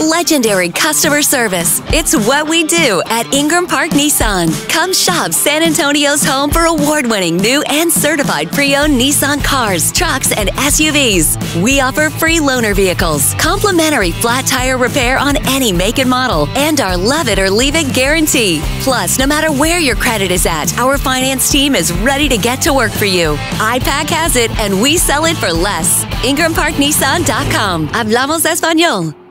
legendary customer service. It's what we do at Ingram Park Nissan. Come shop San Antonio's home for award-winning new and certified pre-owned Nissan cars, trucks, and SUVs. We offer free loaner vehicles, complimentary flat tire repair on any make and model, and our love it or leave it guarantee. Plus, no matter where your credit is at, our finance team is ready to get to work for you. iPac has it, and we sell it for less. IngramParkNissan.com. Hablamos español.